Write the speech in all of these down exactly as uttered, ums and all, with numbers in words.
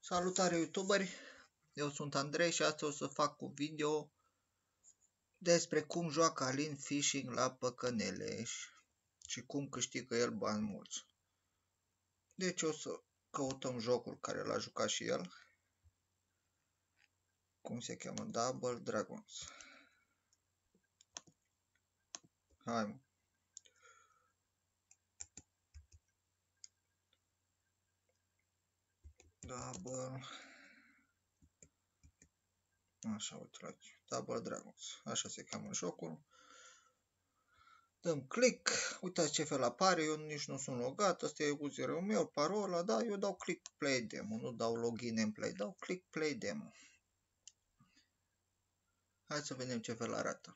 Salutare youtuberi, eu sunt Andrei și astăzi o să fac un video despre cum joacă Alin Fishing la păcănele și cum câștigă el bani mulți. Deci o să căutăm jocul care l-a jucat și el, cum se cheamă, Double Dragons. Hai mă. Double... Așa, uite la Double Dragons, așa se cheamă jocul. Dăm click, uitați ce fel apare, eu nici nu sunt logat, ăsta e userul meu, parola, da, eu dau click play demo, nu dau login and play, dau click play demo. Hai să vedem ce fel arată.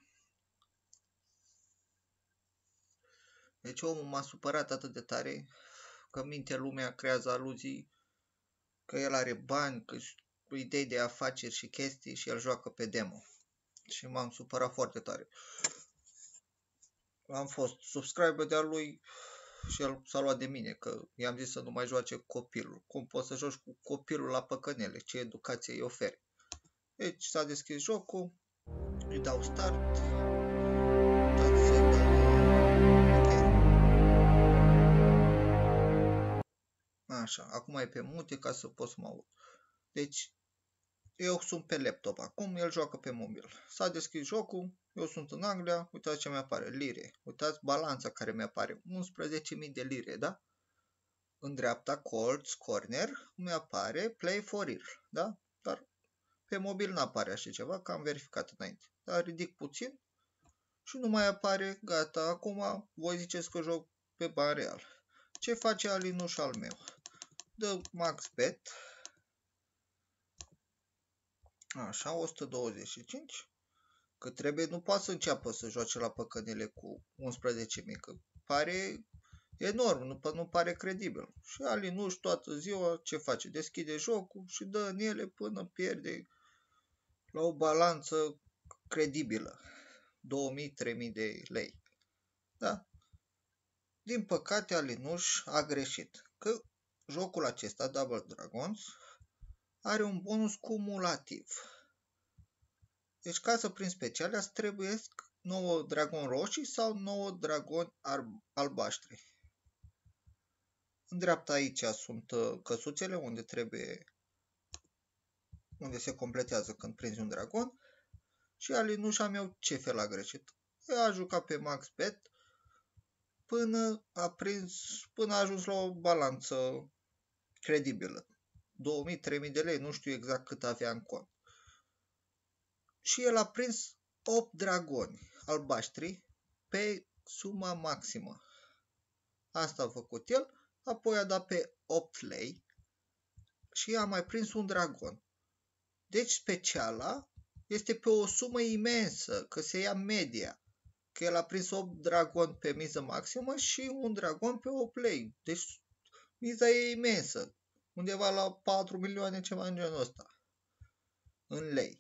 Deci omul m-a supărat atât de tare că minte lumea, creează aluzii că el are bani, că idei de afaceri și chestii și el joacă pe demo. Și m-am supărat foarte tare. Am fost subscriber de-a lui și el s-a luat de mine, că i-am zis să nu mai joace copilul. Cum poți să joci cu copilul la păcănele? Ce educație îi oferi? Deci s-a deschis jocul, îi dau start. Așa, acum e pe mute ca să pot să mă aud. Deci, eu sunt pe laptop acum, el joacă pe mobil. S-a deschis jocul, eu sunt în Anglia, uitați ce mi-apare, lire. Uitați balanța care mi-apare, unsprezece mii de lire, da? În dreapta, colț, corner, mi-apare play for real, da? Dar pe mobil n-apare așa ceva, că am verificat înainte. Dar ridic puțin și nu mai apare, gata, acum voi ziceți că joc pe bani real. Ce face Alinuș al meu? Dă max bet. Așa, o sută douăzeci și cinci. Că trebuie, nu poate să înceapă să joace la păcănele cu unsprezece mii, că pare enorm, nu, nu pare credibil. Și Alinuș toată ziua ce face? Deschide jocul și dă în ele până pierde la o balanță credibilă. două mii trei mii de lei. Da? Din păcate Alinuș a greșit, că jocul acesta, Double Dragons, are un bonus cumulativ. Deci ca să prind speciale, îți trebuie nouă dragoni roșii sau nouă dragoni albaștri. În dreapta aici sunt căsuțele unde trebuie, unde se completează când prinzi un dragon. Și Alinușa meu ce fel a greșit? El a jucat pe max bet până a prins, până a ajuns la o balanță credibilă. două mii trei mii de lei, nu știu exact cât avea în cont. Și el a prins opt dragoni albaștri pe suma maximă. Asta a făcut el, apoi a dat pe opt lei și a mai prins un dragon. Deci speciala este pe o sumă imensă, că se ia media. Că el a prins opt dragoni pe miză maximă și un dragon pe opt lei. Deci miza e imensă. Undeva la patru milioane, ceva în genul ăsta. În lei.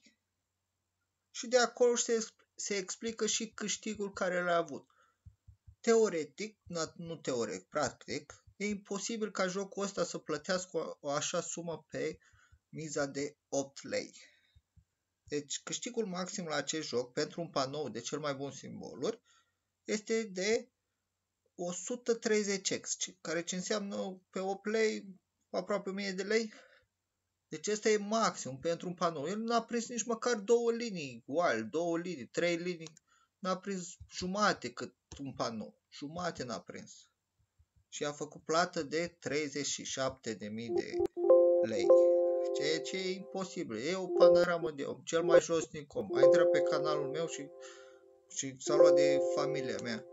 Și de acolo se, se explică și câștigul care l-a avut. Teoretic, nu teoretic, practic, e imposibil ca jocul ăsta să plătească o, o așa sumă pe miza de opt lei. Deci câștigul maxim la acest joc pentru un panou de cel mai bun simboluri este de o sută treizeci x, care ce înseamnă pe opt lei aproape o mie de lei. Deci ăsta e maxim pentru un panou. El n-a prins nici măcar două linii wild, două linii, trei linii. N-a prins jumate cât un panou. Jumate n-a prins. Și a făcut plată de treizeci și șapte de mii de lei. Ceea ce e imposibil. E o panoramă de om. Cel mai josnic om. A intrat pe canalul meu și, și s-a luat de familia mea.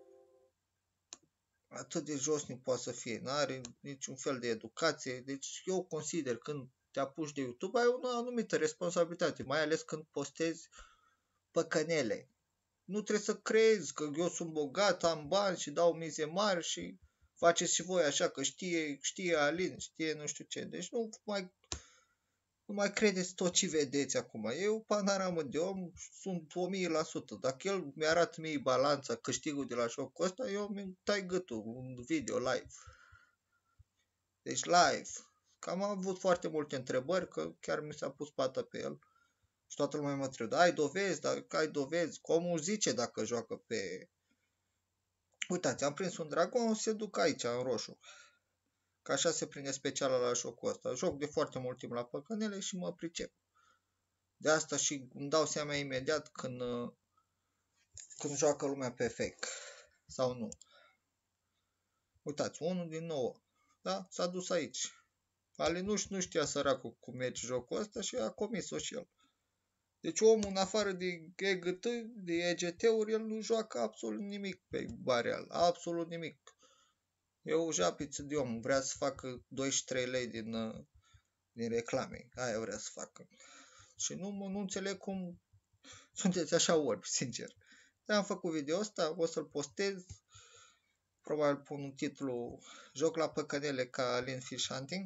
Atât de josnic poate să fie. N-are niciun fel de educație. Deci eu consider când te apuci de YouTube, ai o anumită responsabilitate, mai ales când postezi păcănele. Nu trebuie să crezi că eu sunt bogat, am bani și dau mize mari și faceți și voi așa, că știe, știe Alin, știe nu știu ce. Deci nu mai, nu mai credeți tot ce vedeți acum. E o panoramă de om, sunt o mie la sută. Dacă el mi-arată mie balanța, câștigul de la jocul ăsta, eu mi tai gâtul, un video live. Deci live. că am avut foarte multe întrebări, că chiar mi s-a pus pată pe el. Și toată lumea mă întreba, ai dovezi, dacă ai dovezi, cum zice dacă joacă pe... Uitați, am prins un dragon, se duc aici, în roșu. Că așa se prinde special la jocul ăsta. Joc de foarte mult timp la păcănele și mă pricep. De asta și îmi dau seama imediat când, când joacă lumea pe fake. Sau nu. Uitați, unul din nouă. Da? S-a dus aici. Alinuș nu știa săracul cum merge jocul ăsta și a comis-o și el. Deci omul, în afară de E G T, de E G T-uri, el nu joacă absolut nimic pe Barial. Absolut nimic. E o japiță de om. Vrea să facă douăzeci și trei lei din, din reclame. Aia vrea să facă. Și nu, nu înțeleg cum sunteți așa orbi, sincer. Dar am făcut video ăsta, o să-l postez. Probabil pun un titlu Joc la păcănele ca Alien Fish Hunting.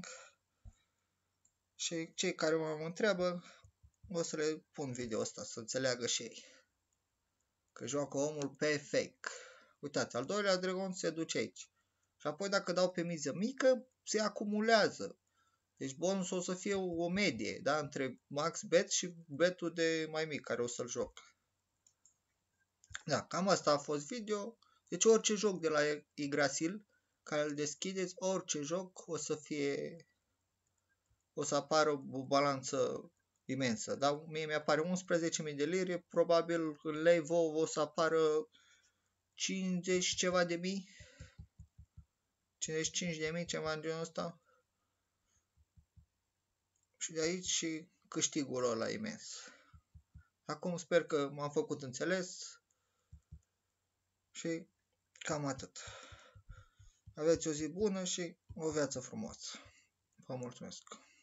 Și cei care mă întreabă, o să le pun video ăsta, să înțeleagă și ei. Că joacă omul pe fake. Uitați, al doilea dragon se duce aici. Și apoi dacă dau pe miză mică, se acumulează. Deci bonusul o să fie o medie, da? Între max bet și betul de mai mic, care o să-l joc. Da, cam asta a fost video. Deci orice joc de la Yggdrasil, care îl deschideți, orice joc o să fie... O să apară o balanță imensă, da? Mie mi-apare unsprezece mii de lire, probabil în lei vouă o să apară cincizeci ceva de mii, cincizeci și cinci de mii, ceva în genul ăsta. Și de aici și câștigul ăla imens. Acum sper că m-am făcut înțeles și cam atât. Aveți o zi bună și o viață frumoasă. Vă mulțumesc!